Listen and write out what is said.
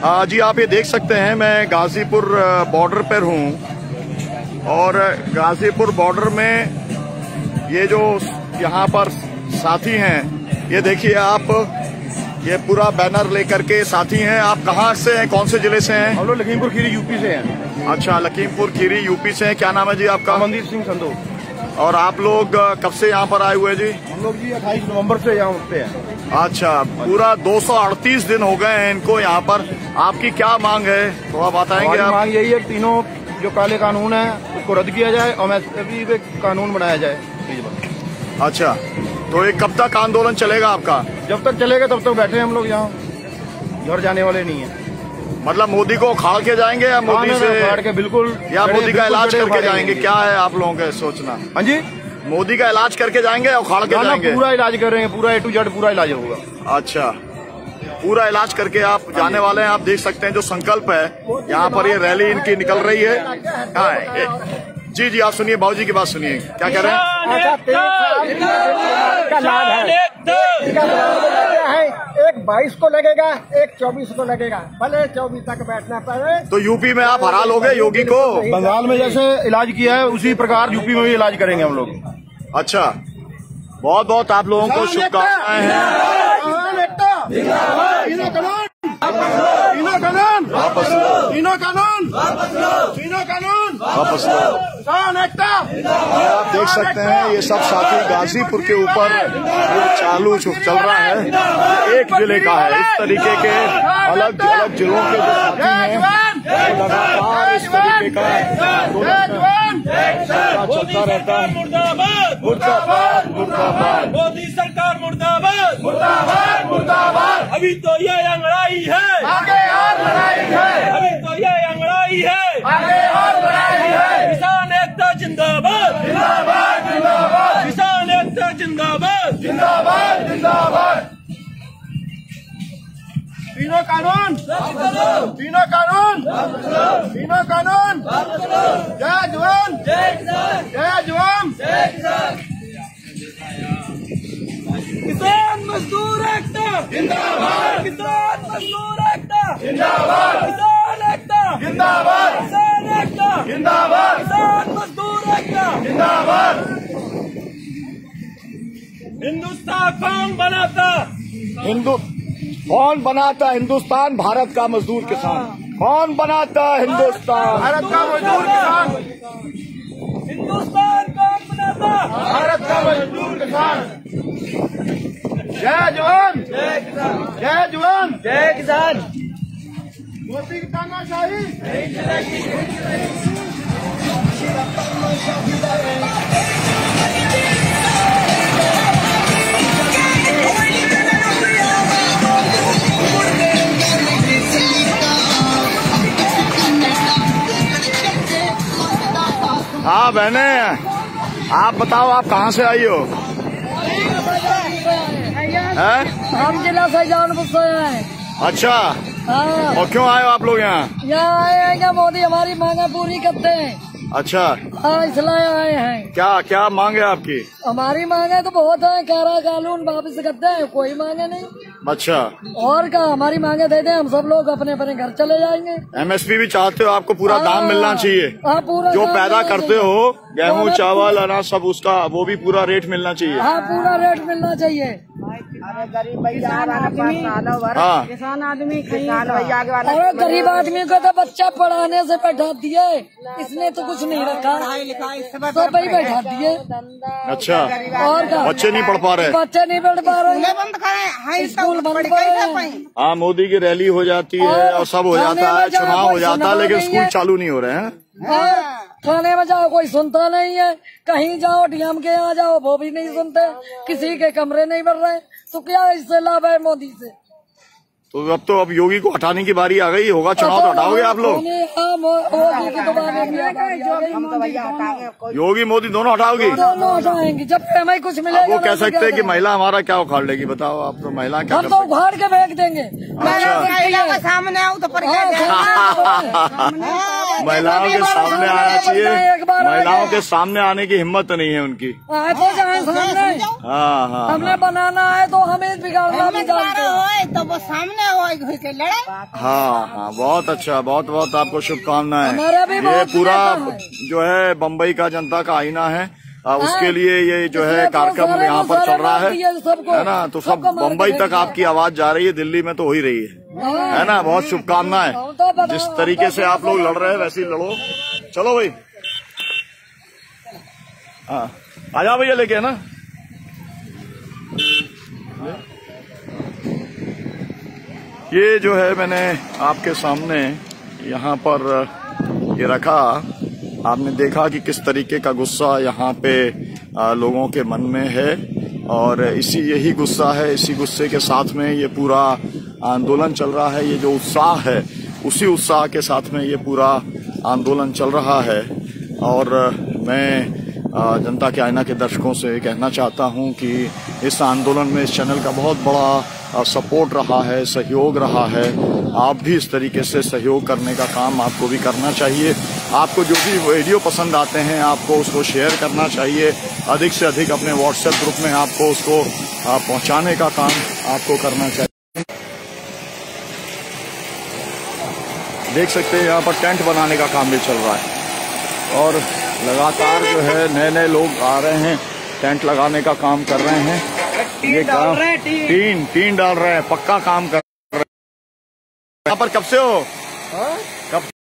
जी आप ये देख सकते हैं, मैं गाजीपुर बॉर्डर पर हूँ और गाजीपुर बॉर्डर में ये जो यहाँ पर साथी हैं, ये देखिए आप, ये पूरा बैनर लेकर के साथी हैं। आप कहाँ से हैं, कौन से जिले से हैं? हम लोग लखीमपुर खीरी यूपी से हैं। अच्छा, लखीमपुर खीरी यूपी से हैं। क्या नाम है जी आपका? अमनदीप सिंह संधू। और आप लोग कब से यहाँ पर आए हुए जी? हम लोग जी 28 नवंबर से यहाँ पे हैं। अच्छा, पूरा 238 दिन हो गए हैं इनको यहाँ पर। आपकी क्या मांग है, तो आप बताएंगे? आप मांग यही है, तीनों जो काले कानून है उसको रद्द किया जाए और एमएसपी पे कानून बनाया जाए। अच्छा, तो ये कब तक आंदोलन चलेगा आपका? जब तक चलेगा तब तक बैठे हम लोग यहाँ, घर जाने वाले नहीं है। मतलब मोदी को उखाड़ के जाएंगे या मोदी से उखाड़ के बिल्कुल, या मोदी का इलाज करके जाएंगे? क्या है आप लोगों का सोचना? हाँ जी, मोदी का इलाज करके जाएंगे या उखाड़ के जाएंगे? पूरा इलाज करेंगे, पूरा A to Z पूरा इलाज होगा। अच्छा, पूरा इलाज करके आप जाने वाले हैं। आप देख सकते हैं जो संकल्प है, यहाँ पर ये रैली इनकी निकल रही है। जी जी, आप सुनिए, बाबूजी की बात सुनिए, क्या कह रहे हैं? एक 22 को लगेगा, एक 24 को लगेगा, भले 24 तक बैठना पड़े। तो यूपी में आप हरा लोगे योगी को? बंगाल में जैसे इलाज किया है उसी प्रकार यूपी में भी इलाज करेंगे हम लोग। अच्छा, बहुत बहुत आप लोगों को शुभकामनाएं हैं। तीनों कानून वापस लो, तीनों कानून वापस लो। आप देख सकते हैं ये सब साथी गाजीपुर के ऊपर चालू चल रहा है। एक जिले का है, इस तरीके के अलग अलग जिलों के जो साथी हैं लगातार इस तरीके का चलता रहता है। मुर्दाबाद मुर्दाबाद, मोदी सरकार मुर्दाबाद मुर्दाबाद मुर्दाबाद। अभी तो ये अंगड़ाई है, आगे और लड़ाई है, अभी तो ये अंगड़ाई है, आगे और लड़ाई है। किसान एकता जिंदाबाद जिंदाबाद जिंदाबाद, किसान एकता जिंदाबाद जिंदाबाद जिंदाबाद। तीनों कानून, तीनों कानून, तीनों कानून। जय जवान, जय जवान। किसान मजदूर एकता जिंदाबाद, किसान मजदूर एकता जिंदाबाद, किसान एकता जिंदाबाद, किसान एकता जिंदाबाद, किसान मजदूर एकता जिंदाबाद। हिंदुस्तान कौन बनाता? कौन बनाता हिंदुस्तान? भारत का मजदूर किसान। कौन बनाता हिंदुस्तान? भारत का मजदूर किसान। हिंदुस्तान कौन बनाता? भारत का मजदूर किसान। जय जवान, जय जवान, जय किसान। मोदी की तानाशाही हाँ बहने, आप बताओ आप कहाँ से आई हो? हैं? हम जिला शाहजहांपुर से हैं। अच्छा, हाँ, और क्यों आए हो आप लोग यहाँ? यहाँ आए हैं क्या मोदी हमारी मांगे पूरी करते हैं। अच्छा, हाँ, इसलिए आए हैं। क्या क्या मांगे आपकी? हमारी मांगे तो बहुत है, काला कानून वापस करते हैं, कोई मांगे नहीं। अच्छा, और क्या, हमारी मांगे दे दें, हम सब लोग अपने अपने घर चले जाएंगे। एमएसपी भी चाहते हो? आपको पूरा दाम मिलना चाहिए, हाँ, पूरा जो दाम पैदा मिलना करते चाहिए। हो, गेहूं चावल अनाज सब, उसका वो भी पूरा रेट मिलना चाहिए। हाँ, पूरा रेट मिलना चाहिए। किसान आदमी, हाँ, किसान आदमी, किसान भैया के वाला। अरे गरीब आदमी को तो बच्चा पढ़ाने से बैठा दिए, इसने तो कुछ नहीं रखा, तो भाई बैठा दिए। अच्छा, और क्या, बच्चे नहीं पढ़ पा रहे? बच्चे नहीं पढ़ पा रहे, बंद करें, स्कूल बंद पड़े। हाँ, मोदी की रैली हो जाती है और सब हो जाता है, चुनाव हो जाता है, लेकिन स्कूल चालू नहीं हो रहे हैं। और थाने में जाओ कोई सुनता नहीं है, कहीं जाओ डीएम के यहाँ जाओ वो भी नहीं सुनते, किसी के कमरे नहीं भर रहे, तो क्या इससे लाभ है मोदी से? तो अब योगी को हटाने की बारी आ गई होगा, चुनाव तो हटाओगे आप लोग? योगी मोदी दोनों हटाओगी? दोनों हटाएंगे, जब हमें कुछ मिलेगा। वो कह सकते हैं कि महिला हमारा क्या उखाड़ लेगी? बताओ आप, तो महिला क्या हम तो उखाड़ के फेंक देंगे। सामने आऊँ तो महिलाओं के सामने आना चाहिए। महिलाओं के सामने आने की हिम्मत नहीं है उनकी। आए तो जाए सामने। हाँ हाँ हमने बनाना है तो हमें बिगाड़ना भी जानते हैं। तो वो सामने हो के लड़े। हाँ हाँ, बहुत अच्छा, बहुत बहुत आपको शुभकामनाएं। हमारा भी ये बहुत पूरा नेता जो है बम्बई का जनता का आईना है। उसके लिए ये जो है इसलिए तो कार्यक्रम सारे यहाँ पर चल रहा दिए सबको, है ना। तो सब सबको मार बम्बई के तक भेज आपकी आवाज जा रही है, दिल्ली में तो हो ही रही है ना। बहुत शुभकामनाएं। जिस तरीके से आप लोग लड़ रहे हैं वैसे ही लड़ो। चलो भाई, हाँ आ जाओ भैया लेके, है ना। ये जो है मैंने आपके सामने यहाँ पर ये रखा। आपने देखा कि किस तरीके का गुस्सा यहाँ पे लोगों के मन में है, और यही गुस्सा है, इसी गुस्से के साथ में ये पूरा आंदोलन चल रहा है। ये जो उत्साह है, उसी उत्साह के साथ में ये पूरा आंदोलन चल रहा है। और मैं जनता के आईना के दर्शकों से कहना चाहता हूं कि इस आंदोलन में इस चैनल का बहुत बड़ा सपोर्ट रहा है, सहयोग रहा है। आप भी इस तरीके से सहयोग करने का काम आपको भी करना चाहिए। आपको जो भी वीडियो पसंद आते हैं आपको उसको शेयर करना चाहिए। अधिक से अधिक अपने व्हाट्सएप ग्रुप में आपको उसको पहुंचाने का काम आपको करना चाहिए। देख सकते हैं यहाँ पर टेंट बनाने का काम भी चल रहा है, और लगातार जो है नए नए लोग आ रहे हैं, टेंट लगाने का काम कर रहे हैं। ये काम टीन डाल रहे हैं, पक्का काम कर रहे हैं। यहाँ पर कब से हो? कब